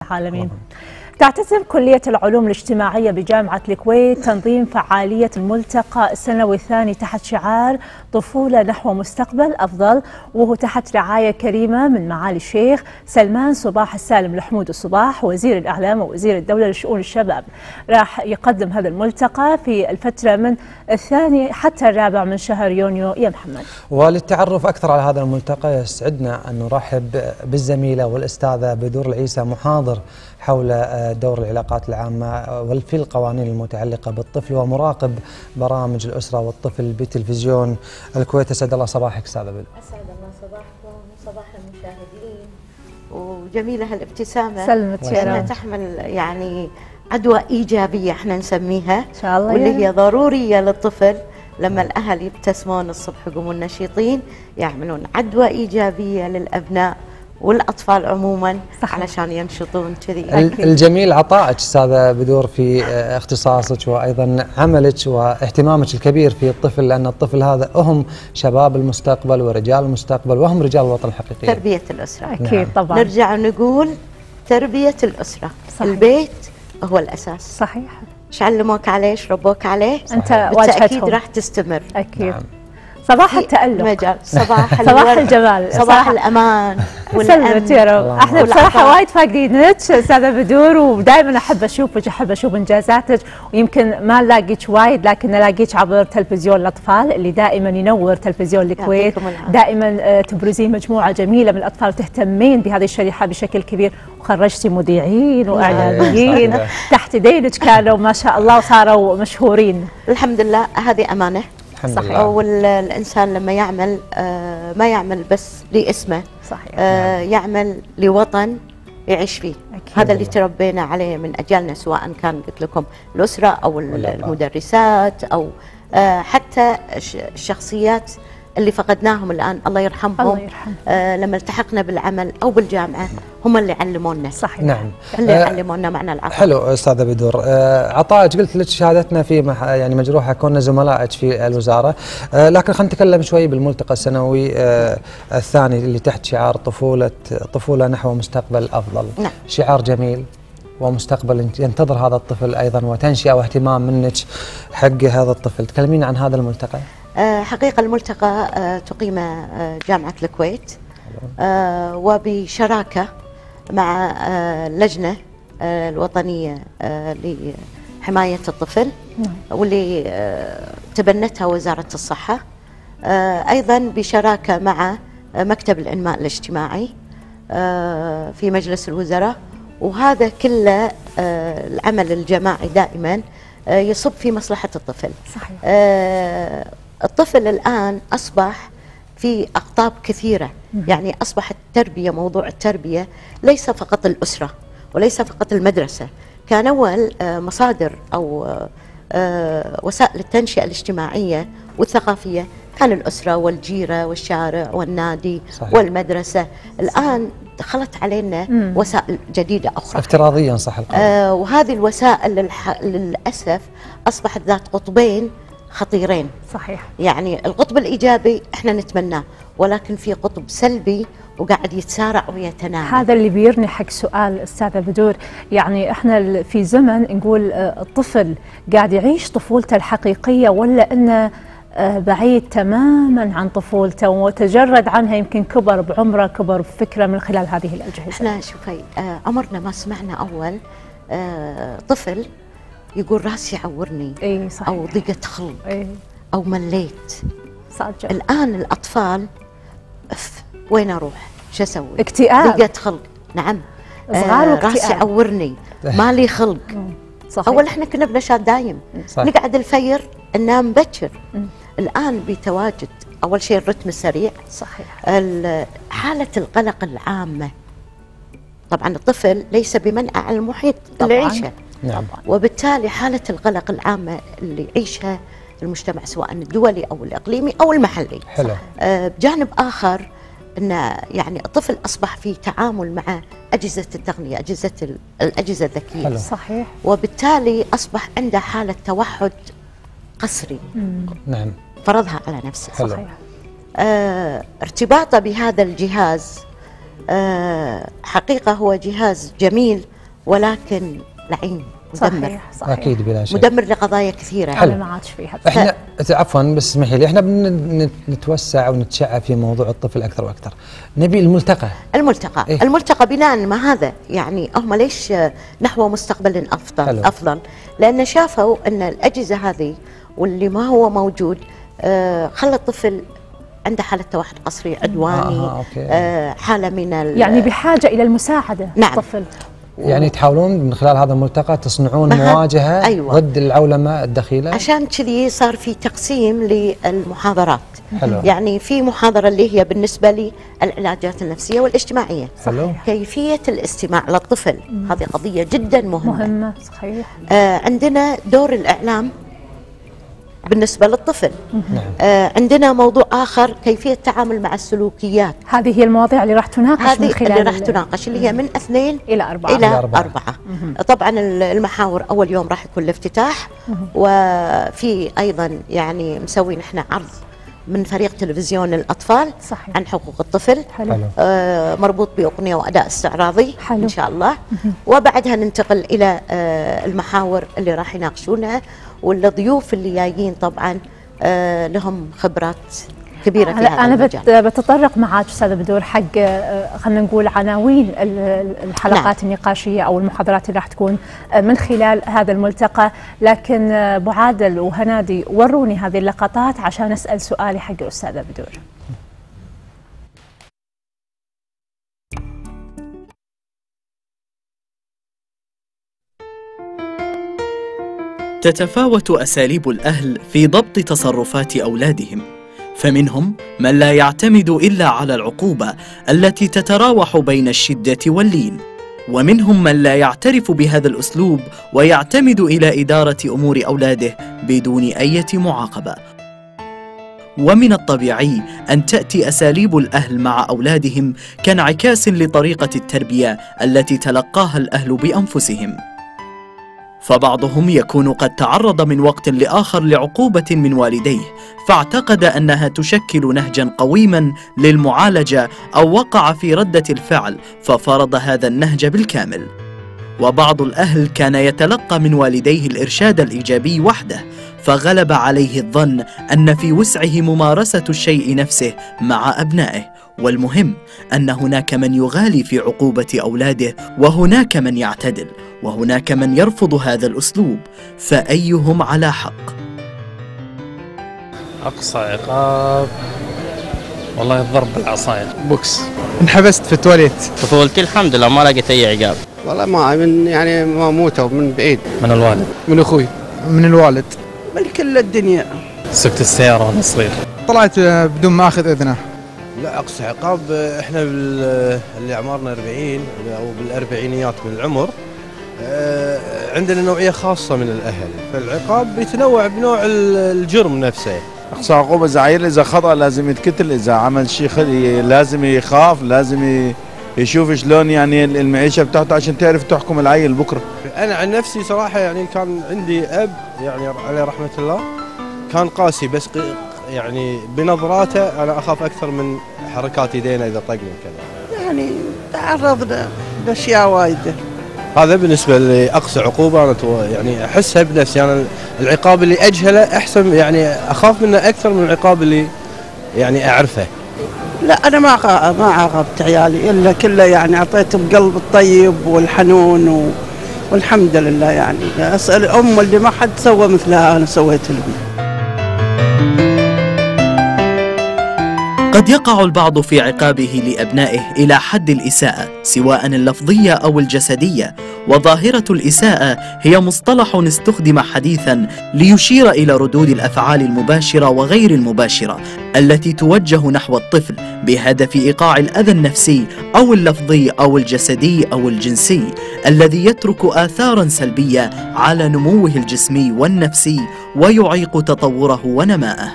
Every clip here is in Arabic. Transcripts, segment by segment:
العالمين. تعتزم كلية العلوم الاجتماعية بجامعة الكويت تنظيم فعالية الملتقى السنوي الثاني تحت شعار طفولة نحو مستقبل أفضل، وهو تحت رعاية كريمة من معالي الشيخ سلمان صباح السالم الحمود الصباح وزير الإعلام ووزير الدولة لشؤون الشباب. راح يقدم هذا الملتقى في الفترة من الثاني حتى الرابع من شهر يونيو يا محمد. وللتعرف أكثر على هذا الملتقى يسعدنا أن نرحب بالزميلة والأستاذة بدور العيسى، محاضر حول دور العلاقات العامة وفي القوانين المتعلقة بالطفل ومراقب برامج الأسرة والطفل بتلفزيون الكويت. أسعد الله صباحك أستاذة بدور. أسعد الله صباحكم وصباح المشاهدين. وجميلة هالابتسامة، سلمت لأنها تحمل يعني عدوى إيجابية احنا نسميها إن شاء الله، واللي هي ضرورية للطفل. لما الأهل يبتسمون الصبح يقومون نشيطين يعملون عدوى إيجابية للأبناء والأطفال عموما. صحيح. علشان ينشطون كذي. الجميل عطائك أستاذة بدور في اختصاصك وأيضا عملك واهتمامك الكبير في الطفل، لأن الطفل هذا هم شباب المستقبل ورجال المستقبل وهم رجال الوطن الحقيقيين. تربية الأسرة أكيد. نعم. طبعا نرجع نقول تربية الأسرة. صحيح. البيت هو الأساس. صحيح. ايش علموك عليه، ايش ربوك عليه، أنت بالتأكيد واجهتهم. راح تستمر. أكيد. نعم. صباح التألق، مجال صباح صباح الجمال، صباح الأمان سلمت يا رب. احنا بصراحة وايد فاقدينك أستاذة بدور، ودائما أحب أشوفك، أحب أشوف إنجازاتك، ويمكن ما نلاقيك وايد لكن نلاقيك عبر تلفزيون الأطفال اللي دائما ينور تلفزيون الكويت. دائما تبرزين مجموعة جميلة من الأطفال وتهتمين بهذه الشريحة بشكل كبير، وخرجتي مذيعين وإعلاميين تحت دينك كانوا ما شاء الله وصاروا مشهورين. الحمد لله، هذه أمانة. صحيح. والإنسان لما يعمل ما يعمل بس لاسمه. صحيح. يعمل لوطن يعيش فيه. أكيد. هذا اللي تربينا عليه من أجيالنا، سواء كان قلت لكم الأسرة أو المدرسات أو حتى الشخصيات اللي فقدناهم الآن الله يرحمهم. الله يرحمهم. لما التحقنا بالعمل أو بالجامعة هم اللي علمونا. صحيح. نعم. اللي علمونا معنى العطاء. حلو أستاذة بدور. عطائك قلت لك شهادتنا في يعني مجروحة، كنا زملائك في الوزارة، لكن خلينا نتكلم شوي بالملتقى السنوي الثاني اللي تحت شعار طفولة نحو مستقبل أفضل. نعم. شعار جميل ومستقبل ينتظر هذا الطفل أيضا، وتنشئة واهتمام منك حق هذا الطفل. تكلمينا عن هذا الملتقى. حقيقة الملتقى تقيم جامعة الكويت وبشراكة مع اللجنة الوطنية لحماية الطفل واللي تبنتها وزارة الصحة، أيضا بشراكة مع مكتب الإنماء الاجتماعي في مجلس الوزراء. وهذا كله العمل الجماعي دائما يصب في مصلحة الطفل. صحيح. الطفل الآن أصبح في أقطاب كثيرة، يعني أصبح التربية، موضوع التربية ليس فقط الأسرة وليس فقط المدرسة. كان أول مصادر أو وسائل التنشئة الاجتماعية والثقافية كان الأسرة والجيرة والشارع والنادي. صحيح. والمدرسة. الآن دخلت علينا وسائل جديدة أخرى افتراضيا، صح القول. وهذه الوسائل للأسف أصبحت ذات قطبين خطيرين. صحيح. يعني القطب الإيجابي احنا نتمناه، ولكن في قطب سلبي وقاعد يتسارع ويتنامى. هذا اللي بيرني حق سؤال أستاذة بدور. يعني احنا في زمن نقول الطفل قاعد يعيش طفولته الحقيقية، ولا انه بعيد تماما عن طفولته وتجرد عنها، يمكن كبر بعمره، كبر بفكره من خلال هذه الأجهزة. احنا شوفي عمرنا ما سمعنا أول طفل يقول راسي يعورني. اي صحيح. أو ضيقة خلق. اي. أو مليت. صادق. الآن الأطفال وين أروح؟ شو أسوي؟ اكتئاب. ضيقة خلق. نعم. صغار واكتئاب. راسي يعورني، مالي خلق. صحيح. أول إحنا كنا بنشاط دايم. صحيح. نقعد الفير ننام بكر. الآن بتواجد أول شيء الرتم السريع. صحيح. حالة القلق العامة. طبعا الطفل ليس بمنأى عن المحيط اللي يعيشه. نعم. وبالتالي حالة القلق العامة اللي يعيشها المجتمع سواء الدولي أو الإقليمي أو المحلي. حلو. بجانب آخر أن يعني الطفل أصبح في تعامل مع أجهزة التقنية، الأجهزة الذكية. حلو. صحيح. وبالتالي أصبح عنده حالة توحد قسري. نعم. فرضها على نفسه. حلو. صحيح. ارتباطه بهذا الجهاز حقيقة هو جهاز جميل ولكن لعين مدمر. صحيح صحيح. اكيد بلا شك مدمر لقضايا كثيره. انا ما عادش فيها. احنا عفوا بس اسمحي لي، احنا نتوسع ونتشعب في موضوع الطفل اكثر واكثر. نبي الملتقى. إيه؟ الملتقى بناء ما هذا يعني هم ليش نحو مستقبل افضل لان شافوا ان الاجهزه هذه واللي ما هو موجود خلى الطفل عنده حالة توحد قسري عدواني، حالة من يعني بحاجة إلى المساعدة. نعم. الطفل يعني تحاولون من خلال هذا الملتقى تصنعون مواجهة ضد العولمة الدخيلة؟ عشان كذي صار في تقسيم للمحاضرات. حلو. يعني في محاضرة اللي هي بالنسبة للعلاجات النفسية والاجتماعية. صحيح. كيفية الاستماع للطفل هذه قضية جدا مهمة. صحيح. عندنا دور الإعلام بالنسبة للطفل. نعم. عندنا موضوع آخر كيفية التعامل مع السلوكيات. هذه هي المواضيع اللي راح تناقش من خلال اللي راح تناقش اللي هي من 2 إلى 4. طبعا المحاور أول يوم راح يكون الافتتاح، وفي أيضا يعني مسوين احنا عرض من فريق تلفزيون الأطفال. صحيح. عن حقوق الطفل. حلو. مربوط بأغنية وأداء استعراضي. حلو. إن شاء الله. وبعدها ننتقل إلى المحاور اللي راح يناقشونها، والضيوف اللي جايين طبعا لهم خبرات كبيرة في هذا المجال. أنا بتطرق معك أستاذة بدور حق خلينا نقول عناوين الحلقات النقاشية أو المحاضرات اللي راح تكون من خلال هذا الملتقى، لكن أبو عادل وهنادي وروني هذه اللقطات عشان أسأل سؤالي حق أستاذة بدور. تتفاوت أساليب الأهل في ضبط تصرفات أولادهم، فمنهم من لا يعتمد إلا على العقوبة التي تتراوح بين الشدة واللين، ومنهم من لا يعترف بهذا الأسلوب ويعتمد إلى إدارة أمور أولاده بدون أي معاقبة. ومن الطبيعي أن تأتي أساليب الأهل مع أولادهم كانعكاس لطريقة التربية التي تلقاها الأهل بأنفسهم، فبعضهم يكون قد تعرض من وقت لآخر لعقوبة من والديه فاعتقد أنها تشكل نهجا قويما للمعالجة أو وقع في ردة الفعل ففرض هذا النهج بالكامل. وبعض الأهل كان يتلقى من والديه الإرشاد الإيجابي وحده فغلب عليه الظن أن في وسعه ممارسة الشيء نفسه مع أبنائه، والمهم أن هناك من يغالي في عقوبة أولاده وهناك من يعتدل وهناك من يرفض هذا الأسلوب، فأيهم على حق؟ أقصى عقاب والله الضرب بالعصاية بوكس. انحبست في التواليت. طفولتي الحمد لله ما لقيت أي عقاب. والله ما من يعني ما موته من بعيد. من الوالد. من أخوي. من الوالد. من كل الدنيا. سكت السيارة وأنا صغير. طلعت بدون ما أخذ إذنه. لا أقصى عقاب إحنا اللي أعمارنا 40 أو بالأربعينيات من العمر عندنا نوعية خاصة من الأهل، فالعقاب بيتنوع بنوع الجرم نفسه. أقصى عقوبة زعير إذا خطأ لازم يتقتل، إذا عمل شيء لازم يخاف، لازم يشوف شلون يعني المعيشة بتاعته عشان تعرف تحكم العيل بكرة. أنا عن نفسي صراحة يعني كان عندي أب يعني عليه رحمة الله كان قاسي، بس يعني بنظراته أنا أخاف أكثر من حركات يدينا إذا طقني كذا. يعني تعرضنا لأشياء وايدة. هذا بالنسبة لأقصى عقوبة أنا يعني أحسها بنفسي، أنا العقاب اللي أجهله أحسن، يعني أخاف منه أكثر من العقاب اللي يعني أعرفه. لا أنا ما عاقبت عيالي إلا كله يعني أعطيتهم قلب الطيب والحنون والحمد لله. يعني أسأل الأم اللي ما حد سوى مثلها أنا سويت لهم. قد يقع البعض في عقابه لأبنائه إلى حد الإساءة سواء اللفظية أو الجسدية، وظاهرة الإساءة هي مصطلح استخدم حديثا ليشير إلى ردود الأفعال المباشرة وغير المباشرة التي توجه نحو الطفل بهدف إيقاع الأذى النفسي أو اللفظي أو الجسدي أو الجنسي الذي يترك آثارا سلبية على نموه الجسمي والنفسي ويعيق تطوره ونماءه.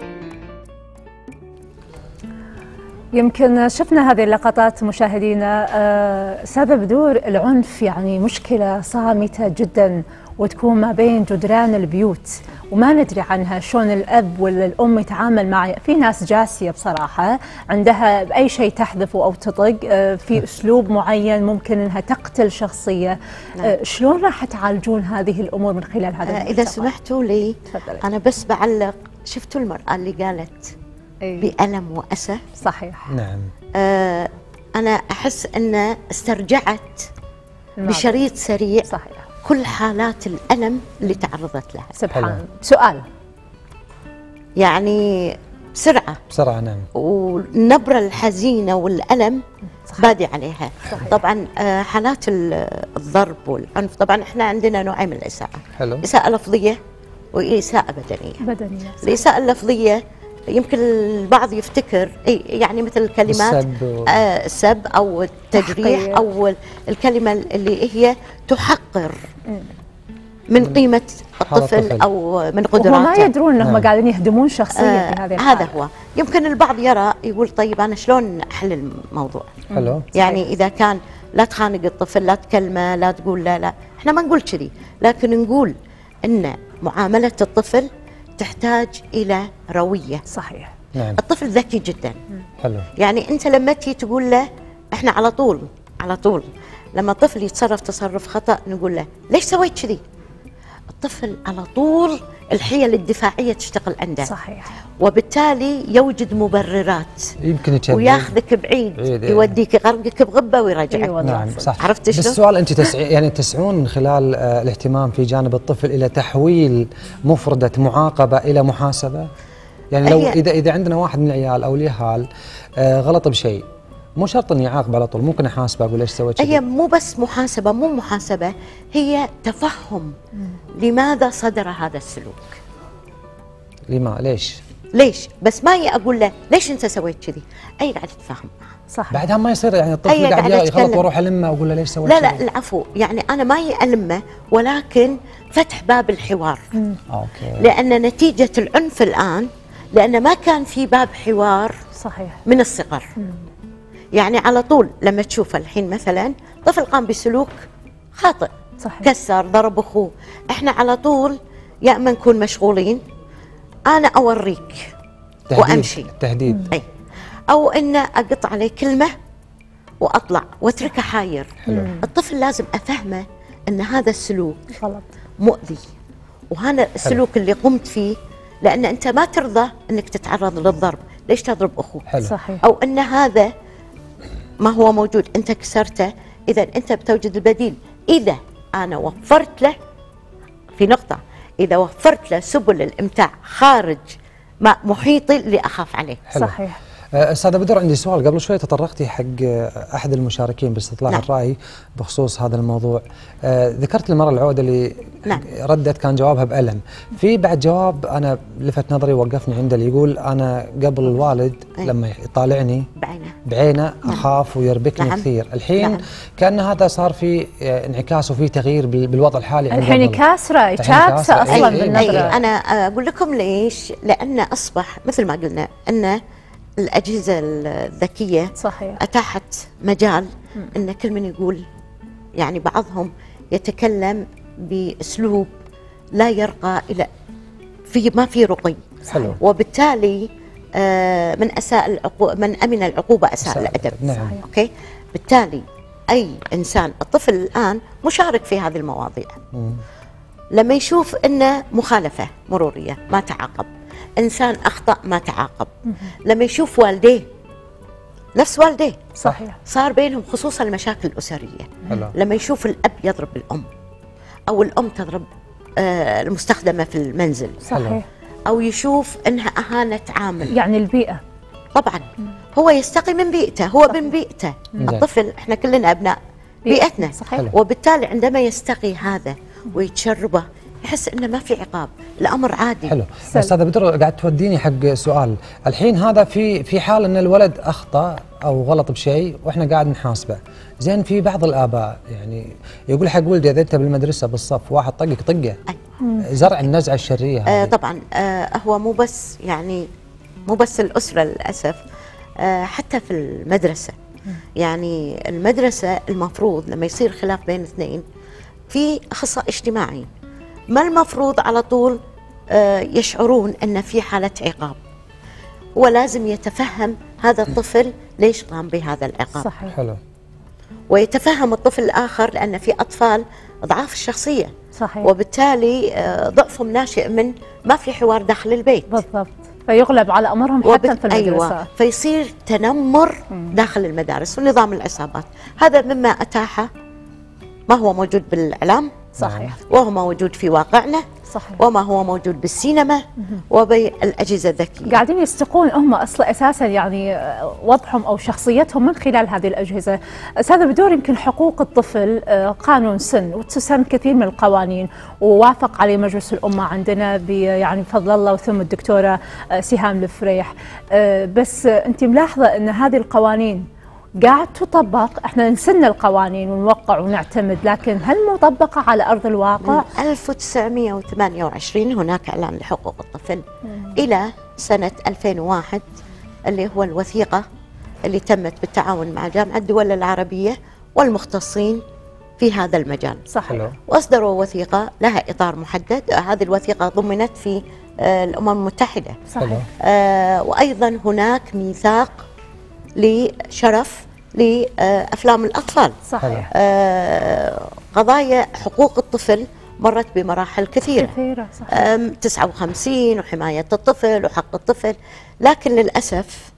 يمكن شفنا هذه اللقطات مشاهدينا. أستاذة بدور، العنف يعني مشكلة صامتة جدا وتكون ما بين جدران البيوت، وما ندري عنها، شلون الأب ولا الأم يتعامل مع. في ناس جاسية بصراحة، عندها بأي شيء تحذفه أو تطق، في أسلوب معين ممكن أنها تقتل شخصية. شلون راح تعالجون هذه الأمور من خلال هذا الملتقى؟ إذا سمحتوا لي تفضلي. أنا بس بعلق، شفتوا المرأة اللي قالت بألم وأسى؟ صحيح. نعم. أنا أحس أن استرجعت بشريط سريع صحيح كل حالات الألم اللي تعرضت لها. سبحان. سؤال يعني بسرعة نعم. والنبرة الحزينة والألم بادي عليها. صحيح. طبعا حالات الضرب والعنف، طبعا احنا عندنا نوعين من الإساءة. حلو. إساءة لفظية وإساءة بدنية. الإساءة اللفظية يمكن البعض يفتكر يعني مثل كلمات السب أو التجريح أو الكلمة اللي هي تحقر من قيمة الطفل أو من قدراته، وهم ما يدرون أنهم قاعدين يهدمون شخصية في هذه الحالة. هذا هو. يمكن البعض يرى يقول طيب أنا شلون أحل الموضوع؟ حلو. يعني إذا كان لا تخانق الطفل، لا تكلمه، لا تقول لا، احنا ما نقول كذي، لكن نقول أن معاملة الطفل تحتاج إلى روية. صحيح. نعم. الطفل ذكي جدا. حلو. يعني أنت لما تيجي تقول له، احنا على طول لما الطفل يتصرف تصرف خطأ نقول له ليش سويت كذي؟ الطفل على طول الحيل الدفاعية تشتغل عنده. صحيح. وبالتالي يوجد مبررات، يمكن يكذب وياخذك بعيد، يوديك يغرقك بغبة ويرجعك. نعم صح. عرفت شلون؟ بالسؤال أنت يعني تسعون من خلال الاهتمام في جانب الطفل إلى تحويل مفردة معاقبة إلى محاسبة؟ يعني لو إذا عندنا واحد من العيال أو اليهال غلط بشيء، مو شرط اني اعاقب على طول، ممكن احاسبه اقول ليش سويت كذا. هي مو بس محاسبه، مو محاسبه، هي تفهم لماذا صدر هذا السلوك. ليش؟ بس ما اقول له ليش انت سويت كذي؟ اي قاعد اتفاهم معه. صح. بعدها ما يصير يعني الطفل قاعد يغلط واروح المه واقول له ليش سويت كذي. لا العفو، يعني انا ما المه، ولكن فتح باب الحوار. اوكي. لان نتيجه العنف الان، لان ما كان في باب حوار. صحيح. من الصغر. يعني على طول لما تشوف الحين مثلا طفل قام بسلوك خاطئ، صحيح. كسر، ضرب اخوه، احنا على طول يا اما نكون مشغولين، انا اوريك وامشي تهديد، اي، او ان اقط عليه كلمه واطلع واتركه حاير. حلو. الطفل لازم افهمه ان هذا السلوك غلط، مؤذي، وهذا السلوك اللي قمت فيه، لان انت ما ترضى انك تتعرض للضرب، ليش تضرب اخوك؟ صحيح. او ان هذا ما هو موجود انت كسرته، اذا انت بتوجد البديل. اذا انا وفرت له في نقطه، اذا وفرت له سبل الامتاع خارج محيطي اللي اخاف عليه. حلو. صحيح. استاذه بدر، عندي سؤال. قبل شوي تطرقتي حق احد المشاركين باستطلاع الراي بخصوص هذا الموضوع، ذكرت المراه العوده اللي ردت كان جوابها بألم. في بعد جواب انا لفت نظري ووقفني عنده، اللي يقول انا قبل الوالد لما يطالعني بعينه اخاف ويربكني كثير. الحين كان هذا صار في انعكاس وفي تغيير بالوضع الحالي. الحين كاسره شاكسه اصلا بالنظره. انا اقول لكم ليش، لان اصبح مثل ما قلنا ان الأجهزة الذكية صحيح أتاحت مجال أن كل من يقول، يعني بعضهم يتكلم بأسلوب لا يرقى إلى ما في رقي. حلو. وبالتالي من أمن العقوبة أساء الأدب. نعم. أوكي؟ بالتالي أي إنسان، الطفل الآن مشارك في هذه المواضيع، لما يشوف أنه مخالفة مرورية ما تعاقب، إنسان أخطأ ما تعاقب، لما يشوف والديه نفس والديه صحيح صار بينهم خصوصا المشاكل الأسرية. لما يشوف الأب يضرب الأم أو الأم تضرب المستخدمة في المنزل، صحيح، أو يشوف أنها أهانت عامل، يعني البيئة طبعا هو يستقي من بيئته، هو من بيئته. الطفل احنا كلنا أبناء بيئتنا. صحيح. وبالتالي عندما يستقي هذا ويتشربه يحس انه ما في عقاب، الامر عادي. حلو. استاذه بدر قاعد توديني حق سؤال. الحين هذا في حال ان الولد اخطا او غلط بشيء واحنا قاعد نحاسبه، زين في بعض الاباء يعني يقول حق ولده اذا انت بالمدرسه بالصف واحد طقك طقه، زرع النزعه الشريه هذه. طبعا هو مو بس الاسره للاسف، حتى في المدرسه. يعني المدرسه المفروض لما يصير خلاف بين اثنين في اخصائي اجتماعي، ما المفروض على طول يشعرون أن في حالة عقاب، ولازم يتفهم هذا الطفل ليش قام بهذا العقاب. صحيح. حلو. ويتفهم الطفل الآخر، لأن في أطفال ضعاف الشخصية، صحيح. وبالتالي ضعفهم ناشئ من ما في حوار داخل البيت. بالضبط، فيغلب على أمرهم حتى في المدرسة. أيوة، فيصير تنمر داخل المدارس ونظام العصابات. هذا مما أتاحه ما هو موجود بالإعلام، صحيح، وهو موجود في واقعنا، صحيح، وما هو موجود بالسينما وبالأجهزة الذكية. قاعدين يستقون هم أصلا أساسا يعني وضعهم أو شخصيتهم من خلال هذه الأجهزة. أستاذة بدور، يمكن حقوق الطفل قانون سن وتسن كثير من القوانين ووافق عليه مجلس الأمة عندنا يعني بفضل الله وثم الدكتورة سهام الفريح، بس أنت ملاحظة أن هذه القوانين قاعد تطبق؟ احنا نسن القوانين ونوقع ونعتمد، لكن هل مطبقة على أرض الواقع؟ من 1928 هناك إعلان لحقوق الطفل إلى سنة 2001 اللي هو الوثيقة اللي تمت بالتعاون مع جامعة الدول العربية والمختصين في هذا المجال. صحيح. وأصدروا وثيقة لها إطار محدد، هذه الوثيقة ضمنت في الأمم المتحدة. صحيح. وأيضا هناك ميثاق لشرف لأفلام الأطفال. صحيح. قضايا حقوق الطفل مرت بمراحل كثيرة. صحيح. 59 وحماية الطفل وحق الطفل، لكن للأسف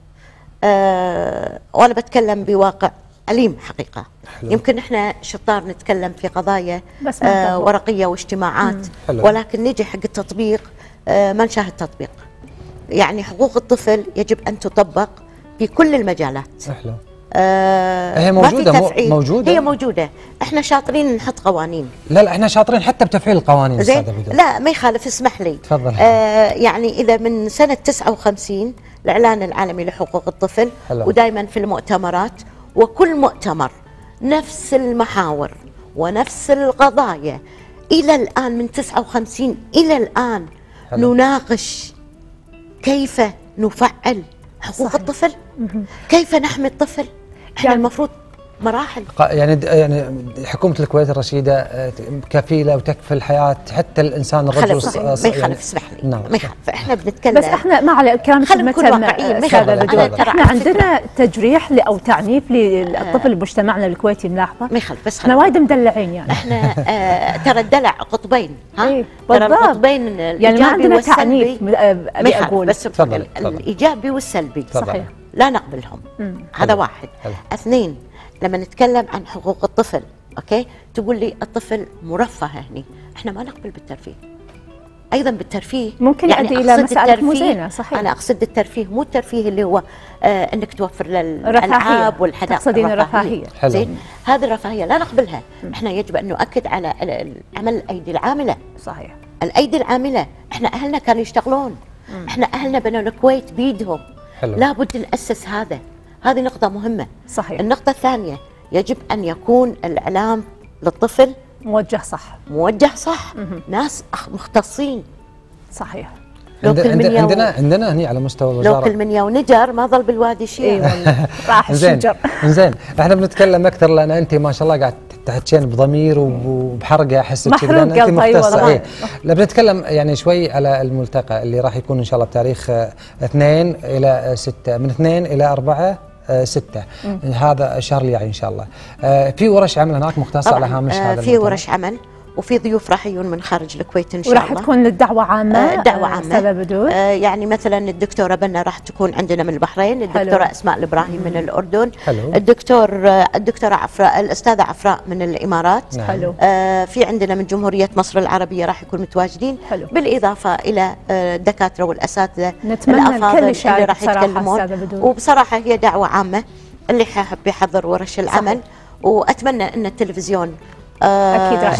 وأنا بتكلم بواقع أليم حقيقة. حلو. يمكن إحنا شطار نتكلم في قضايا ورقية واجتماعات، ولكن نجي حق التطبيق ما نشاهد تطبيق. يعني حقوق الطفل يجب أن تطبق في كل المجالات. حلو. هي موجودة، هي موجودة، احنا شاطرين نحط قوانين. لا احنا شاطرين حتى بتفعيل القوانين. زين، لا ما يخالف، اسمح لي. تفضل. يعني إذا من سنة 59 الإعلان العالمي لحقوق الطفل، ودائما في المؤتمرات وكل مؤتمر نفس المحاور ونفس القضايا إلى الآن، من 59 إلى الآن. حلو. نناقش كيف نفعل حقوق. صحيح. الطفل، كيف نحمي الطفل. احنا يعني المفروض مراحل، يعني حكومة الكويت الرشيدة كفيلة وتكفل حياة حتى الإنسان الرجل. ما يخالف، اسمح لي. نعم. ما يخالف، احنا بنتكلم، بس احنا ما على كلامك احنا عندنا تجريح أو تعنيف للطفل بمجتمعنا الكويتي ملاحظة. ما يخالف، بس احنا وايد مدلعين يعني. احنا ترى الدلع قطبين، ها؟ ترى القطبين يعني ما عندنا تعنيف. ابي اقول بس الإيجابي والسلبي. صحيح. لا نقبلهم. هذا واحد. اثنين، لما نتكلم عن حقوق الطفل، اوكي، تقول لي الطفل مرفه هني، احنا ما نقبل بالترفيه. ايضا بالترفيه ممكن يعني يؤدي الى مسائل مو زينه. صحيح. انا اقصد الترفيه، مو الترفيه اللي هو انك توفر للالعاب والحدائق. تقصدين الرفاهيه. زين، هذه الرفاهيه لا نقبلها. احنا يجب ان نؤكد على عمل الايدي العامله. صحيح. الايدي العامله، احنا اهلنا كانوا يشتغلون. احنا اهلنا بنوا الكويت بيدهم. لابد نأسس هذا. هذه نقطة مهمة. صحيح. النقطة الثانية، يجب أن يكون الإعلام للطفل موجه صح. موجه صح. ناس مختصين. صحيح. عندنا هني على مستوى الوزارة، لو كل من يا ونجر ما ظل بالوادي شيء. راح الشجر. زين، احنا بنتكلم أكثر لأن أنت ما شاء الله قاعد تحكين بضمير وبحرقة، أحسك كذا لأن أنت مختصة. لا بنتكلم يعني شوي على الملتقى اللي راح يكون إن شاء الله بتاريخ 2 إلى 6، من 2 إلى 4 6 هذا الشهر الجاي إن شاء الله. في ورش عمل هناك مختصة على هامش هذا في ورش عمل، وفي ضيوف راح يجون من خارج الكويت ان شاء الله. وراح تكون الدعوه عامه. دعوه عامه. استاذه بدور. يعني مثلا الدكتوره بنا راح تكون عندنا من البحرين، الدكتوره اسماء الابراهيم من الاردن. حلو. الدكتوره عفراء، الاستاذه عفراء من الامارات. حلو. في عندنا من جمهوريه مصر العربيه راح يكون متواجدين. حلو. بالاضافه الى الدكاتره والاساتذه الافاضل اللي راح يتكلمون. وبصراحه هي دعوه عامه، اللي حاب يحضر ورش العمل. واتمنى ان التلفزيون أكيد راح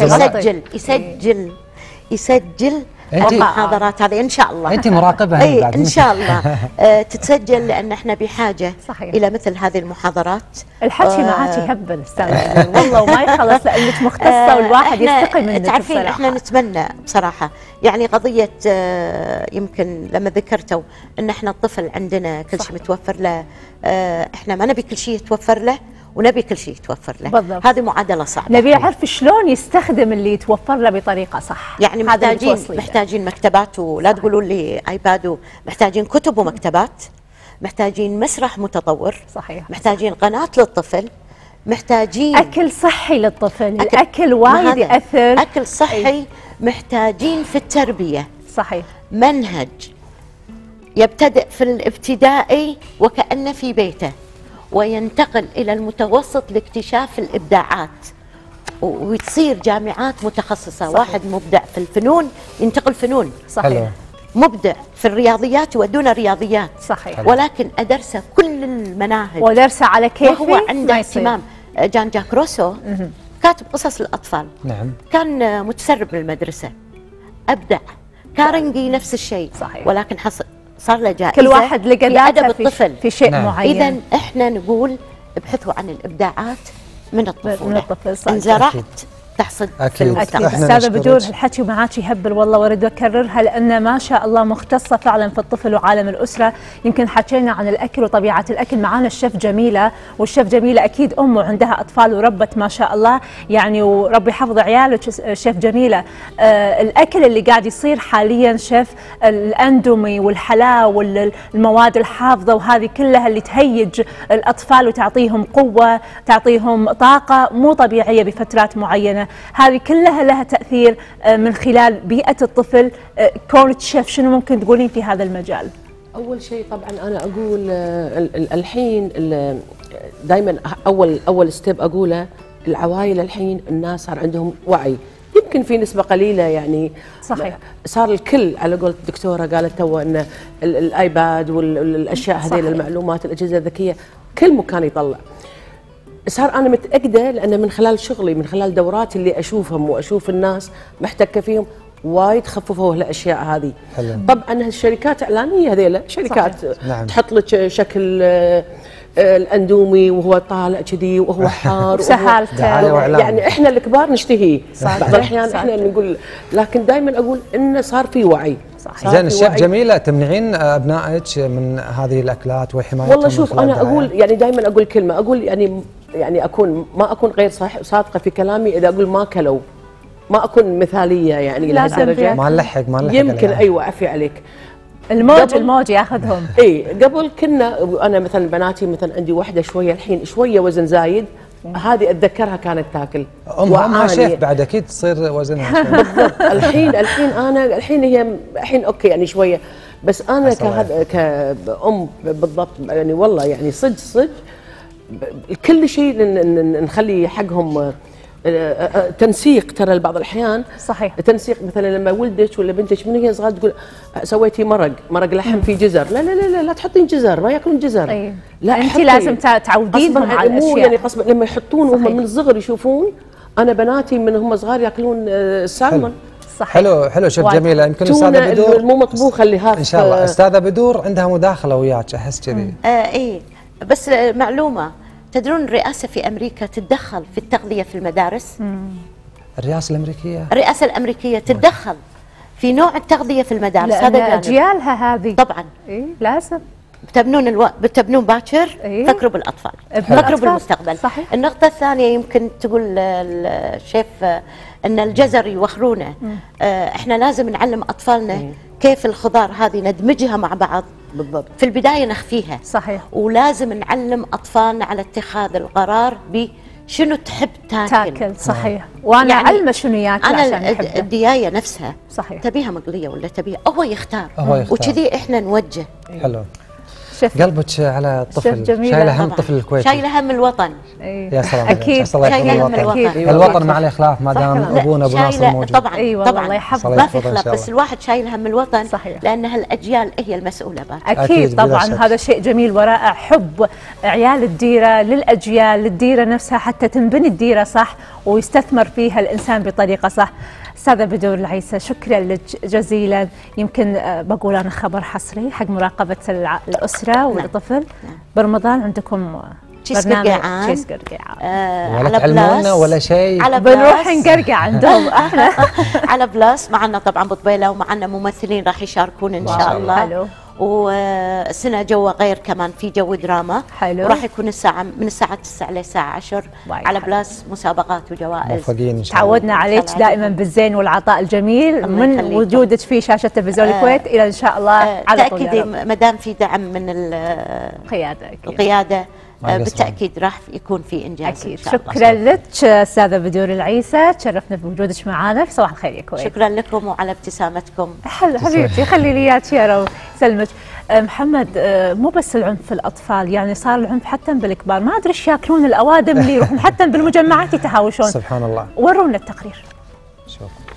يسجل المحاضرات هذه ان شاء الله. انت مراقبه بعد ان شاء الله تتسجل، لان احنا بحاجه. صحيح. الى مثل هذه المحاضرات. الحكي معك يهبل استاذ والله وما يخلص، لانك مختصه والواحد يستقي منك. تعرفين احنا نتمنى بصراحه، يعني قضيه يمكن لما ذكرتوا ان احنا الطفل عندنا كل شيء متوفر له، احنا ما نبي كل شيء يتوفر له ونبي كل شيء يتوفر له. بالضبط. هذه معادله صعبه. نبي يعرف شلون يستخدم اللي يتوفر له بطريقه صح. يعني محتاجين مكتبات، ولا تقولوا لي ايباد، محتاجين كتب ومكتبات، محتاجين مسرح متطور، صحيح، محتاجين قناه للطفل، محتاجين اكل صحي للطفل. الاكل وايد ياثر. اكل صحي. محتاجين في التربيه صحيح منهج يبتدئ في الابتدائي وكأنه في بيته، وينتقل إلى المتوسط لاكتشاف الإبداعات، وتصير جامعات متخصصة. صحيح. واحد مبدع في الفنون ينتقل فنون. صحيح. مبدع في الرياضيات ودون رياضيات. صحيح. ولكن أدرسه كل المناهج ودرسه على كيفي، وهو عنده اهتمام. جان جاك روسو كاتب قصص الأطفال. نعم. كان متسرب بالمدرسة، أبدع. كارنجي نفس الشيء. صحيح. ولكن صار له جائزة. كل واحد لقى أدب الطفل في شيء معين. إذا إحنا نقول ابحثوا عن الإبداعات من الطفولة. من الطفل صحيح. إن زرعت تحصد في المستقبل. أستاذة بدور، الحكي معك يهبل والله، واريد أكررها لأن ما شاء الله مختصة فعلا في الطفل وعالم الأسرة. يمكن حكينا عن الأكل وطبيعة الأكل، معانا الشيف جميلة، والشيف جميلة أكيد أم وعندها أطفال وربت ما شاء الله يعني، وربي يحفظ عيالك شيف جميلة. الأكل اللي قاعد يصير حاليا شيف، الأندومي والحلا والمواد الحافظة وهذه كلها اللي تهيج الأطفال وتعطيهم قوة، تعطيهم طاقة مو طبيعية بفترات معينة، هذه كلها لها تأثير من خلال بيئة الطفل. كونك شيف شنو ممكن تقولين في هذا المجال؟ أول شيء طبعا أنا أقول الحين دائما أول ستيب أقوله، العوائل الحين الناس صار عندهم وعي، يمكن في نسبة قليلة يعني. صحيح. صار الكل على قول الدكتورة قالت تو أن الآيباد والأشياء هذه المعلومات، الأجهزة الذكية كل مكان يطلع. صار أنا متأكدة لأن من خلال شغلي، من خلال دوراتي اللي أشوفهم وأشوف الناس محتكة فيهم، وايد خففوا الأشياء هذه. حلو. طبعا الشركات الإعلانية هذيلا شركات نعم. تحط لك شكل الاندومي وهو طالع كذي وهو حار وسهالته يعني احنا الكبار نشتهيه بعض الاحيان احنا نقول، لكن دائما اقول انه صار في وعي. زين الشيف جميلة، تمنعين ابنائك من هذه الاكلات وحمايتهم؟ والله شوف انا اقول يعني دائما اقول كلمه، اقول يعني اكون ما اكون غير صادقه في كلامي اذا اقول ما كلوا، ما اكون مثاليه يعني لهالدرجه، ما نلحق يمكن ايوه عفي عليك. الموج ياخذهم. اي قبل كنا انا مثلا بناتي مثلا عندي واحده شويه الحين شويه وزن زايد، هذه اتذكرها كانت تاكل امها شيف بعد اكيد تصير وزنها بالضبط. الحين هي اوكي يعني شويه، بس انا كأم بالضبط يعني والله يعني صدق كل شيء نخلي حقهم تنسيق. ترى بعض الاحيان صحيح تنسيق، مثلا لما ولدك ولا بنتك من هي صغيره تقول سويتي مرق لحم في جزر، لا لا لا لا تحطين جزر، ما ياكلون جزر. أيه. لا انت لازم تعودينهم على الاشياء، يعني قصبا لما يحطون وهم من الصغر يشوفون. انا بناتي من هم صغار ياكلون السالمون. صحيح. حلو شيف جميلة. يمكن استاذة بدور مو مطبوخه اللي هاف ان شاء الله. استاذة بدور عندها مداخله وياك احس كذي. اي بس معلومه، تدرون الرئاسة في أمريكا تتدخل في التغذية في المدارس؟ الرئاسة الأمريكية؟ الرئاسة الأمريكية تتدخل في نوع التغذية في المدارس. هذا أجيالها هذه طبعا. إيه لازم بتبنون باكر. إيه؟ فكروا بالأطفال، فكروا بالمستقبل. صحيح. النقطة الثانية يمكن تقول الشيف أن الجزر يوخرونه. إحنا لازم نعلم أطفالنا كيف الخضار هذه ندمجها مع بعض. بالضبط. في البداية نخفيها. صحيح. ولازم نعلم أطفالنا على اتخاذ القرار بشنو تحب تاكل. صحيح. وأنا يعني علمه شنو ياكل عشان يحبه. الدياية نفسها صحيح تبيها مقلية ولا تبيها هو يختار. وكذي إحنا نوجه. حلو. قلبك على الطفل، شايله هم الطفل الكويتي، شايله هم الوطن. يا سلام. اكيد شايله هم الوطن. الوطن ما عليه خلاف ما دام ابونا ابو ناصر موجود. طبعا اي والله الله يحفظه ما في خلاف، بس الواحد شايل هم الوطن. صحيح. لان هالاجيال هي المسؤوله بعد. اكيد طبعا هذا شيء جميل ورائع، حب عيال الديره للاجيال للديره نفسها حتى تنبني الديره صح ويستثمر فيها الانسان بطريقه صح. أستاذة بدور العيسى شكرا لك جزيلا. يمكن بقول أنا خبر حصري حق مراقبة الأسرة والطفل. برمضان عندكم برنامج تشيس قرقيعان. ولا تعلمونا ولا شيء، بنروح نقرقع عندهم احنا على بلاس. معنا طبعا بطبيلة ومعنا ممثلين راح يشاركون إن شاء الله. حلو. والسنه جو غير، كمان في جو دراما. حلو. وراح يكون من الساعه 9 للساعه 10 على بلاس مسابقات وجوائز. موفقين ان شاء الله. تعودنا عليك دائما بالزين والعطاء الجميل من وجودك في شاشه تلفزيون الكويت الى ان شاء الله على طول. تاكدي ما دام في دعم من القياده بالتاكيد راح يكون في انجاز. اكيد. شكرا لك استاذه بدور العيسى، تشرفنا بوجودك معنا في صباح الخير يا كويت. شكرا لكم وعلى ابتسامتكم. حبيبتي خلي لي اياك يا رب يسلمك. محمد، مو بس العنف في الاطفال، يعني صار العنف حتى بالكبار، ما ادري ايش ياكلون الاوادم اللي يروحون حتى بالمجمعات يتهاوشون. سبحان الله. ورونا التقرير. شوف.